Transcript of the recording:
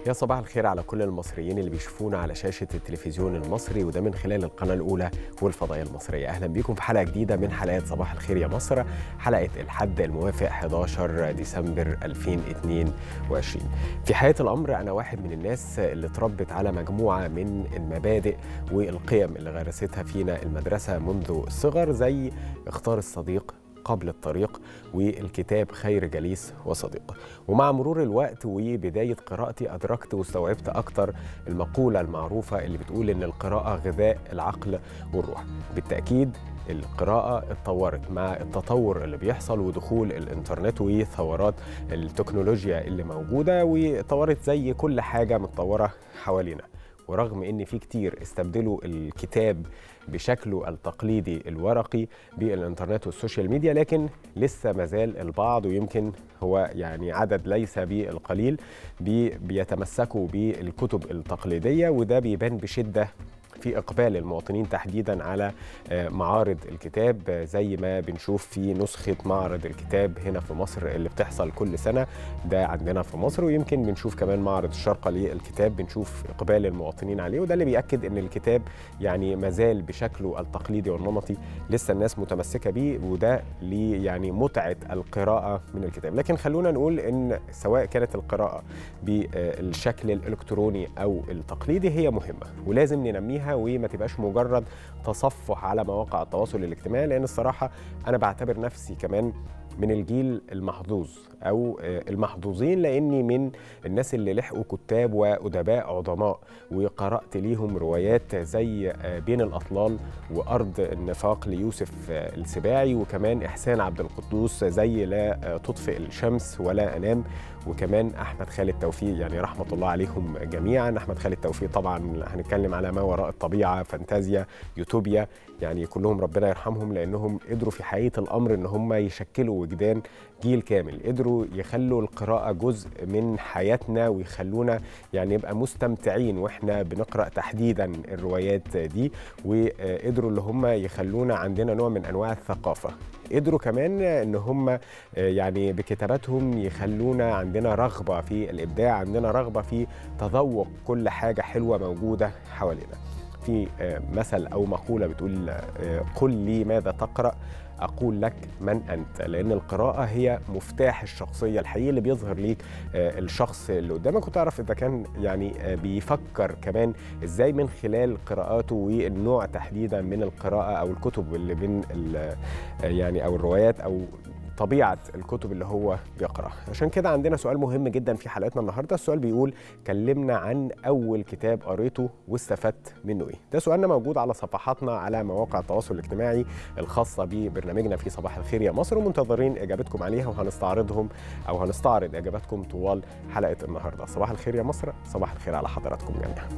يا صباح الخير على كل المصريين اللي بيشوفونا على شاشة التلفزيون المصري، وده من خلال القناة الأولى والفضائية المصرية. أهلا بيكم في حلقة جديدة من حلقات صباح الخير يا مصر، حلقة الحد الموافق 11 ديسمبر 2022. في حياة الأمر أنا واحد من الناس اللي اتربت على مجموعة من المبادئ والقيم اللي غرستها فينا المدرسة منذ الصغر، زي اختار الصديق قبل الطريق، والكتاب خير جليس وصديق. ومع مرور الوقت وبداية قراءتي أدركت واستوعبت أكتر المقولة المعروفة اللي بتقول إن القراءة غذاء العقل والروح. بالتأكيد القراءة اتطورت مع التطور اللي بيحصل ودخول الإنترنت وثورات التكنولوجيا اللي موجودة، وطورت زي كل حاجة متطورة حوالينا. ورغم ان في كتير استبدلوا الكتاب بشكله التقليدي الورقي بالانترنت والسوشيال ميديا، لكن لسه مازال البعض، ويمكن هو يعني عدد ليس بالقليل، بيتمسكوا بالكتب التقليدية. وده بيبان بشدة في إقبال المواطنين تحديدا على معارض الكتاب، زي ما بنشوف في نسخة معرض الكتاب هنا في مصر اللي بتحصل كل سنة، ده عندنا في مصر. ويمكن بنشوف كمان معرض الشارقة للكتاب، بنشوف إقبال المواطنين عليه، وده اللي بيأكد إن الكتاب يعني مازال بشكله التقليدي والنمطي لسه الناس متمسكة بيه، وده ليه يعني متعة القراءة من الكتاب. لكن خلونا نقول إن سواء كانت القراءة بالشكل الإلكتروني أو التقليدي هي مهمة ولازم ننميها، وما تبقاش مجرد تصفح على مواقع التواصل الاجتماعي. لأن الصراحة أنا بعتبر نفسي كمان من الجيل المحظوظ أو المحظوظين، لأني من الناس اللي لحقوا كتاب وأدباء عظماء وقرأت ليهم روايات زي بين الأطلال وأرض النفاق ليوسف السباعي، وكمان إحسان عبد القدوس زي لا تطفئ الشمس ولا أنام، وكمان أحمد خالد توفيق، يعني رحمة الله عليهم جميعا. أحمد خالد توفيق طبعا هنتكلم على ما وراء الطبيعة، فانتازيا، يوتوبيا، يعني كلهم ربنا يرحمهم، لأنهم قدروا في حقيقة الأمر إن هم يشكلوا وجدان جيل كامل، قدروا يخلوا القراءة جزء من حياتنا ويخلونا يعني نبقى مستمتعين واحنا بنقرأ تحديدا الروايات دي، وقدروا اللي هم يخلونا عندنا نوع من أنواع الثقافة. قدروا كمان ان هم يعني بكتاباتهم يخلونا عندنا رغبة في الإبداع، عندنا رغبة في تذوق كل حاجة حلوة موجودة حوالينا. في مثل أو مقولة بتقول قل لي ماذا تقرأ أقول لك من أنت، لأن القراءة هي مفتاح الشخصية الحقيقي اللي بيظهر ليك الشخص اللي قدامك، وتعرف إذا كان يعني بيفكر كمان إزاي من خلال قراءاته والنوع تحديدا من القراءة أو الكتب اللي من يعني أو الروايات أو طبيعة الكتب اللي هو بيقرأها. عشان كده عندنا سؤال مهم جدا في حلقتنا النهاردة. السؤال بيقول كلمنا عن أول كتاب قريته واستفدت منه إيه؟ ده سؤالنا موجود على صفحاتنا على مواقع التواصل الاجتماعي الخاصة ببرنامجنا في صباح الخير يا مصر، ومنتظرين إجابتكم عليها، وهنستعرضهم أو هنستعرض إجاباتكم طوال حلقة النهاردة. صباح الخير يا مصر، صباح الخير على حضراتكم جميعا.